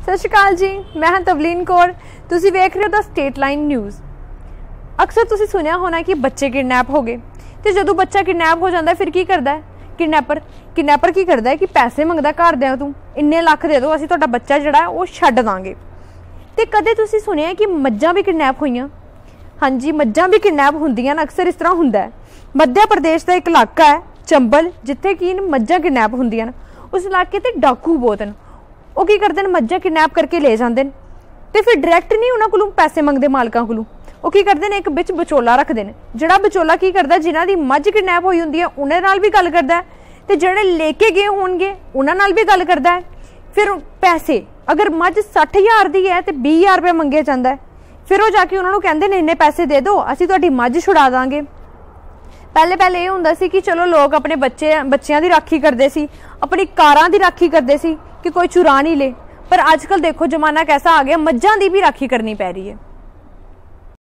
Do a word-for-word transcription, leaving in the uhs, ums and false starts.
सत श्री अकाल जी, मैं हाँ तवलीन कौर। तुसी वेख रहे हो द स्टेट लाइन न्यूज़। अक्सर तुसी सुनिया होना कि बच्चे किडनैप हो गए, तो जो बच्चा किडनैप हो जाता है फिर की करता है किडनैपर किडनैपर की करता है कि पैसे मंगदा घर दे, तू इन्ने लख दे दो, असीं तुहाडा बच्चा जिहड़ा है वो छड्ड दांगे। तो कदे तुसी सुनिया कि मज्जां भी किडनैप होईयां? हाँ जी, मज्जां भी किडनैप हुंदियां ने, अक्सर इस तरह हुंदा है। मध्य प्रदेश का एक इलाका है चंबल, जिथे कि मज्जां किडनैप हुंदियां ने। उस इलाके ते डाकू बहुत हैं, वो की करते हैं मज्जां किडनैप करके ले जाते हैं, तो फिर डायरैक्ट नहीं उन्होंने कोलों पैसे मंगते मालकां कोलों। वो की करते हैं एक बिच विचोला रखते हैं, जिहड़ा विचोला की करता है जिन्हां दी मज्झ किडनैप होई हुंदी है उन्हां नाल भी गल करदा है, ते जिहड़े लेके गए होणगे उन्हां नाल भी गल करदा है। फिर पैसे अगर मज्झ सठ हज़ार दी है तो बीस हज़ार रुपया मंगे जांदा है, फिर वो जाके उन्होंने कहंदे ने इन्ने पैसे दे दो, असीं तुहाडी मज्झ छुड़ा दांगे। पहले पहले ये हुंदा सी कि चलो लोग अपने बच्चे बच्चों की राखी करते सी, अपनी कारां की राखी करते सी कि कोई चुरा नहीं ले, पर आजकल देखो जमाना कैसा आ गया, मज्जां दी भी राखी करनी पै रही है।